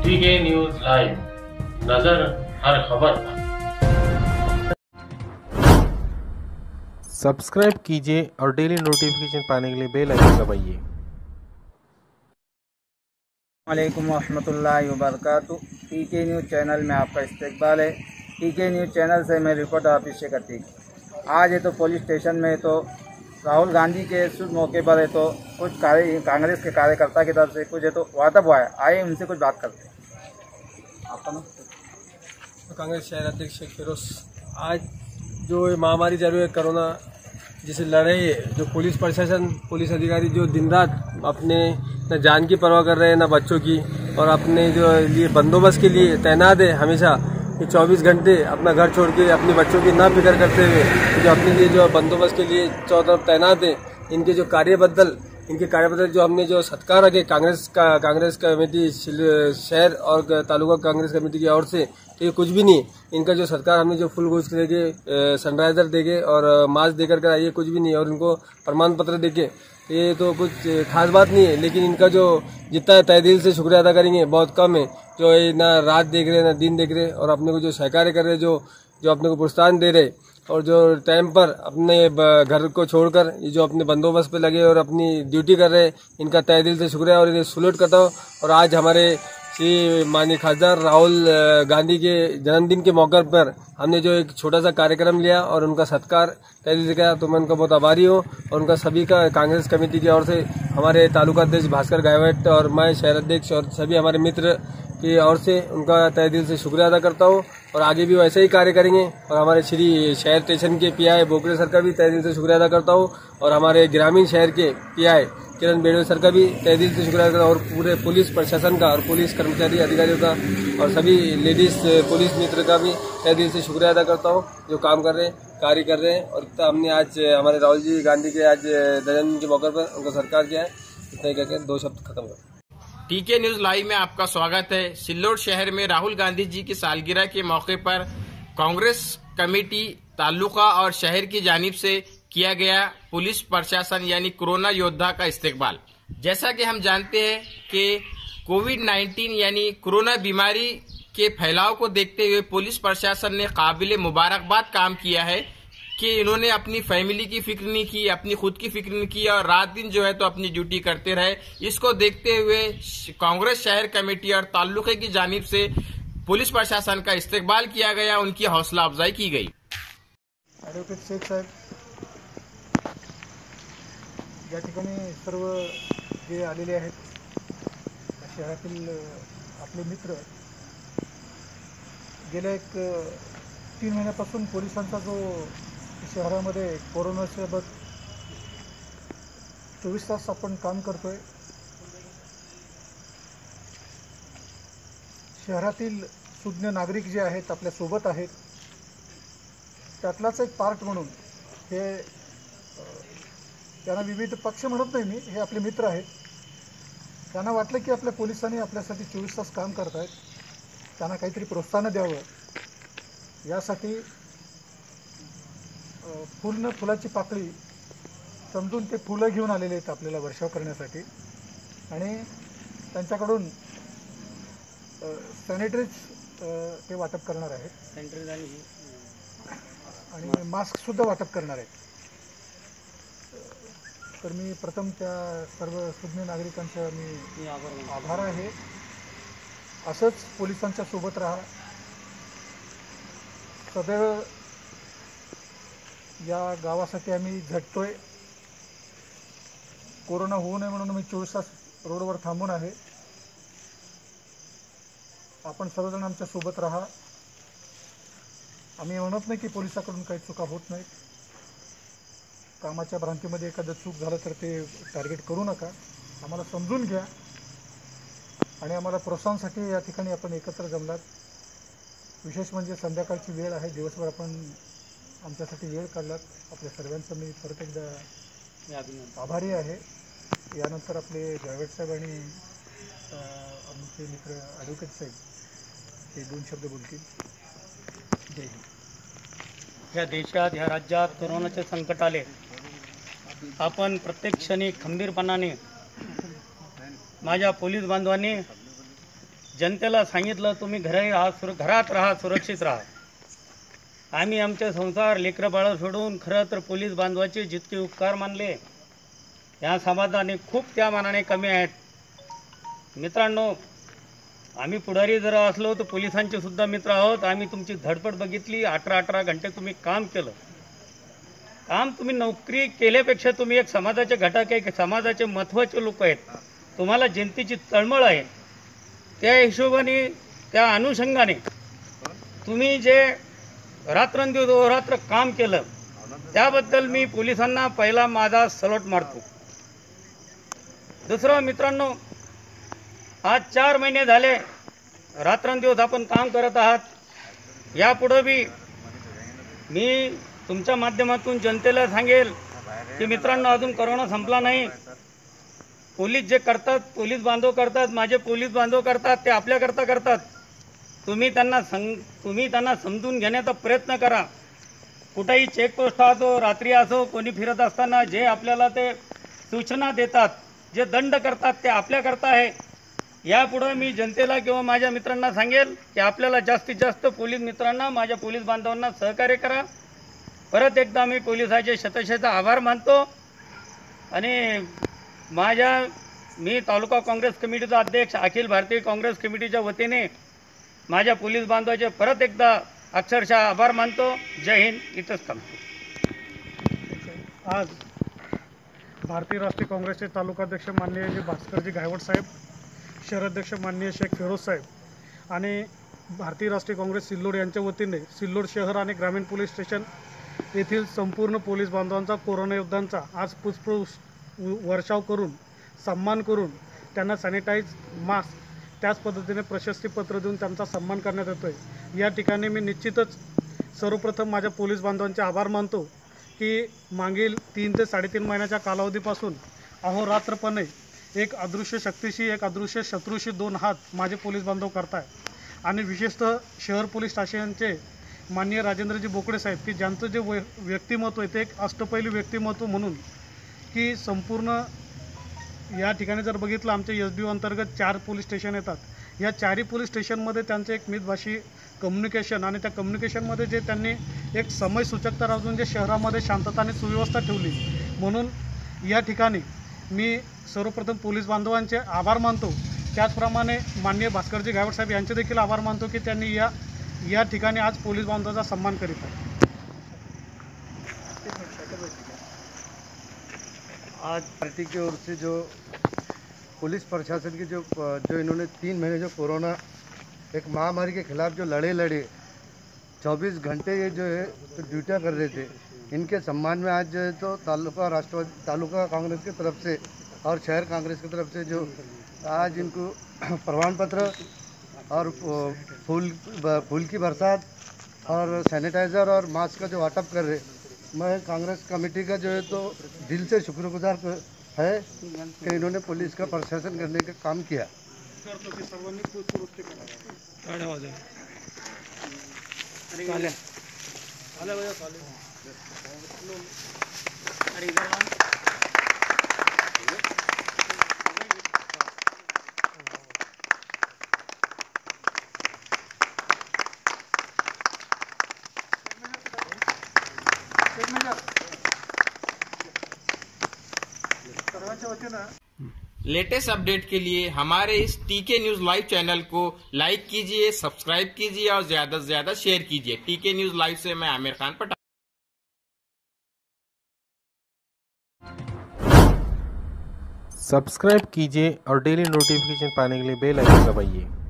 टीके news live, नजर हर खबर पर। सब्सक्राइब कीजिए और डेली नोटिफिकेशन पाने के लिए बेल आइकन दबाइए। वालेकुम रहमतुल्लाहि व बरकातुहू। टीके न्यूज़ चैनल में आपका इस्तकबाल है। टीके न्यूज़ चैनल से मैं रिपोर्टर हाफिज शेख अतीक। आज है तो पुलिस स्टेशन में तो राहुल गांधी के शुभ मौके पर है तो कुछ कांग्रेस के कार्यकर्ता की तरफ से कुछ है तो वार्तालाप हुआ है। आइए उनसे कुछ बात करते हैं। आपका नाम? कांग्रेस शहर अध्यक्ष शेख फिरोज। आज जो ये महामारी चालू है कोरोना, जिसे लड़ रही है, जो पुलिस प्रशासन, पुलिस अधिकारी जो दिन रात अपने न जान की परवाह कर रहे हैं न बच्चों की, और अपने जो लिए बंदोबस्त के लिए तैनात है हमेशा कि 24 घंटे अपना घर छोड़ के अपने बच्चों की ना फिक्र करते हुए तो जो अपने लिए जो बंदोबस्त के लिए चारों तरफ तैनात है, इनके कार्यबद्दल जो हमने जो सत्कार रखे कांग्रेस कमेटी शहर और तालुका कांग्रेस कमेटी की ओर से, तो ये कुछ भी नहीं। इनका जो सत्कार हमने जो फुल गोश्त देके, सनराइजर देके और मास्क देकर कर आइए, कुछ भी नहीं। और इनको प्रमाण पत्र देके, ये तो कुछ खास बात नहीं है, लेकिन इनका जो जितना तहे दिल से शुक्रिया अदा करेंगे बहुत कम है। जो ना रात देख रहे ना दिन देख रहे, और अपने को जो सहकार्य कर रहे, जो अपने को प्रोत्साहन दे रहे, और जो टाइम पर अपने घर को छोड़कर ये जो अपने बंदोबस्त पे लगे और अपनी ड्यूटी कर रहे, इनका तहे दिल से शुक्रिया और इन्हें सैल्यूट करता हूँ। और आज हमारे श्री माननीय खासदार राहुल गांधी के जन्मदिन के मौके पर हमने जो एक छोटा सा कार्यक्रम लिया और उनका सत्कार तहे दिल से किया, तो मैं उनका बहुत आभारी हूँ। और उनका सभी का कांग्रेस कमेटी की ओर से, हमारे तालुका अध्यक्ष भास्कर गायवट और मैं शहर अध्यक्ष और सभी हमारे मित्र की ओर से उनका तहे दिल से शुक्रिया अदा करता हूँ। और आगे भी वैसे ही कार्य करेंगे। और हमारे श्री शहर स्टेशन के पीआई बोकरे सर का भी तहे दिल से शुक्रिया अदा करता हूँ। और हमारे ग्रामीण शहर के पीआई किरण बेड़वे सर का भी तहे दिल से शुक्रिया अदा करता हूँ। और पूरे पुलिस प्रशासन का और पुलिस कर्मचारी अधिकारियों का और सभी लेडीज पुलिस मित्र का भी तहे दिल से शुक्रिया अदा करता हूँ, जो काम कर रहे हैं, कार्य कर रहे हैं। और इतना हमने आज हमारे राहुल जी गांधी के आज जन्मदिन के मौके पर उनका सत्कार किया है। इतना ही कहकर 2 शब्द खत्म कर। टीके न्यूज लाइव में आपका स्वागत है। सिल्लोड शहर में राहुल गांधी जी की सालगिरह के मौके पर कांग्रेस कमेटी तालुका और शहर की जानिब से किया गया पुलिस प्रशासन यानी कोरोना योद्धा का इस्तकबाल। जैसा कि हम जानते हैं कि कोविड-19 यानी कोरोना बीमारी के फैलाव को देखते हुए पुलिस प्रशासन ने काबिल मुबारकबाद काम किया है कि इन्होंने अपनी फैमिली की फिक्र नहीं की, अपनी खुद की फिक्र नहीं की और रात दिन जो है तो अपनी ड्यूटी करते रहे। इसको देखते हुए कांग्रेस शहर कमेटी और तालुके की जानिब से पुलिस प्रशासन का इस्तकबाल किया गया, उनकी हौसला अफजाई की गई। ॲडव्होकेट शेख साहेब, या ठिकाणी सर्व जे आलेले आहेत शहरातील आपले मित्र, गेल्या 3 महिन्यापासून पोलिसांचा जो शहरामध्ये कोरोनासोबत 24 तास आपण काम करतोय। शहरातील सुज्ञ नागरिक जे आहेत आपल्या सोबत आहेत, त्यातलाच एक पार्ट म्हणून हे त्यांना विविध पक्ष म्हणत नाही मी, हे आपले मित्र आहेत। त्यांना वाटलं की आपल्या पोलिसांनी आपल्यासाठी 24 तास काम करत आहेत, त्यांना काहीतरी प्रोत्साहन द्यावं यासाठी पूर्ण फुलाची पाकळी समजून ते फुलं घेऊन आलेले आहेत आपल्याला वर्षाव करण्यासाठी। आणि त्यांच्याकडून सॅनिटरीज ते वाटप करणार आहेत आणि मास्कसुद्धा वाटप करणार आहेत। तर मी प्रथम त्या सर्व सुज्ञ नागरिकांचा मी आभार आहे। असंच पोलिसांच्या सोबत राहा, सदैव या गावासाठी आम्ही झटतोय। कोरोना होऊ नये म्हणून मी 24 तास रोडवर थांबून आहे। आपण सर्वजण आमच्या सोबत राहा। आम्ही म्हणत नाही की पोलिसांकडून काही चुका होत नाहीत, कामाच्या भ्रांतीमध्ये एखादं चूक झालं तर ते टार्गेट करू नका, आम्हाला समजून घ्या आणि आम्हाला प्रोत्साहनासाठी या ठिकाणी आपण एकत्र जमलात। विशेष म्हणजे संध्याकाळची वेळ आहे, दिवसभर आपण आमच्यासाठी वेळ काढलात, आपल्या सर्वांचं मी परत एकदा आभारी आहे। यानंतर आपले गायवट साहेब आणि आमचे मित्र ॲडव्होकेट साहेब हे 2 शब्द बोलतील। जय हिंद। या देशात, या राज्यात कोरोनाचे संकट आले, आपण प्रत्येक क्षणी खंबीरपणाने माझ्या पोलीस बांधवांनी जनतेला सांगितलं तुम्ही घरात राहा, सुरक्षित राहा. आम्ही आमचे संसार लेकरं बाळं सोडून खरं तर पोलीस बांधवाचे जितके उपकार मानले या समाजाने खूप त्या मानाने कमी आहेत. मित्रांनो, आम्ही पुढारी जर असलो तर पोलिसांचे सुद्धा मित्र आहोत. आम्ही तुमची धडपड बघितली. 18 घंटे तुम्ही काम केलं. तुम्ही नोकरी केल्यापेक्षा तुम्ही एक समाजाचे घटक आहे, समाजाचे महत्त्वाचे लोक आहेत. तुम्हाला जनतेची तळमळ आहे. त्या हिशोबाने त्या अनुषंगाने तुम्ही जे रात्रंदिवस रात्र काम केलं त्याबद्दल मी पोलिसांना पहिला माझा सलोट मारतो. दुसरं मित्रांनो, आज 4 महिने झाले रात्रंदिवस आपण काम करत आहात. यापुढं बी मी तुमच्या माध्यमातून जनतेला सांगेल की मित्रांनो, अजून कोरोना संपला नाही. पोलीस जे करतात, पोलीस बांधव करतात, माझे पोलीस बांधव करतात, ते आपल्याकरता करतात. तुम्ही त्यांना समजून घेण्याचा प्रयत्न करा. कुठेही चेकपोस्ट असो, रात्री असो, कोणी फिरत असताना जे आपल्याला ते सूचना देतात, जे दंड करतात, ते आपल्याकरता आहे. यापुढं मी जनतेला किंवा माझ्या मित्रांना सांगेल की आपल्याला जास्तीत जास्त पोलीस मित्रांना, माझ्या पोलीस बांधवांना सहकार्य करा. परत एकदा मी पोलिसाचे शतशः आभार मानतो. आणि मी तालुका काँग्रेस कमिटीचा अध्यक्ष, अखिल भारतीय काँग्रेस कमिटीच्या वतीने माझ्या पोलीस बांधवाचे परत एकदा अक्षरशः आभार मानतो. जय हिंद. इथंच थांबतो. आज भारतीय राष्ट्रीय काँग्रेसचे तालुकाध्यक्ष माननीय जे भास्करजी गायवट साहेब, शहराध्यक्ष माननीय शेख फिरोज साहेब आणि भारतीय राष्ट्रीय काँग्रेस सिल्लोड यांच्या वतीने सिल्लोड शहर आणि ग्रामीण पोलीस स्टेशन येथील संपूर्ण पोलीस बांधवांचा, कोरोना योद्धांचा आज पुष्पवृष्टी वर्षाव करून, सन्मान करून, त्यांना सॅनिटाईज, मास्क, त्याच पद्धतीने प्रशस्तीपत्र देऊन त्यांचा सन्मान करण्यात येतो आहे. या ठिकाणी मी निश्चितच सर्वप्रथम माझ्या पोलीस बांधवांचे आभार मानतो की मागील 3 ते 3.5 महिन्याच्या कालावधीपासून अहोरात्रपणे एक अदृश्य शक्तीशी, एक अदृश्य शत्रूशी 2 हात माझे पोलीस बांधव करताय. आणि विशेषतः शहर पोलीस स्टेशनचे माननीय राजेंद्रजी बोकडे साहेब, की ज्यांचं जे व्यक्तिमत्व आहे ते एक अष्टपैलू व्यक्तिमत्व म्हणून, की संपूर्ण या ठिकाणी जर बघितलं आमच्या SBO अंतर्गत 4 पोलीस स्टेशन येतात. या 4ही पोलीस स्टेशनमध्ये त्यांचं एक मितभाषी कम्युनिकेशन आणि त्या कम्युनिकेशनमध्ये जे त्यांनी एक समयसूचकता राखून जे शहरामध्ये शांतता आणि सुव्यवस्था ठेवली. म्हणून या ठिकाणी मी सर्वप्रथम पोलीस बांधवांचे आभार मानतो. त्याचप्रमाणे माननीय भास्करजी गायवट साहेब यांचे देखील आभार मानतो की त्यांनी या ठिकाणी आज पोलीस बांधवांचा सन्मान करीत आहे. आज पार्टी की ओर से जो पुलिस प्रशासन की जो इन्होंने 3 महीने जो कोरोना एक महामारी के खिलाफ जो लड़े 24 घंटे ये जो है तो ड्यूटियाँ कर रहे थे, इनके सम्मान में आज जो है तो तालुका कांग्रेस की तरफ से और शहर कांग्रेस की तरफ से जो आज इनको प्रमाण पत्र और फूल की बरसात और सैनिटाइज़र और मास्क का जो वाटअप कर रहे, मैं कांग्रेस कमेटी का जो है तो दिल से शुक्रगुजार है कि इन्होंने पुलिस का प्रशासन करने का काम किया. लेटेस्ट अपडेट के लिए हमारे इस टीके न्यूज लाइव चैनल को लाइक कीजिए, सब्सक्राइब कीजिए और ज्यादा से ज्यादा शेयर कीजिए. टीके न्यूज लाइव से मैं आमिर खान पठान. सब्सक्राइब कीजिए और डेली नोटिफिकेशन पाने के लिए बेल आइकन दबाइए.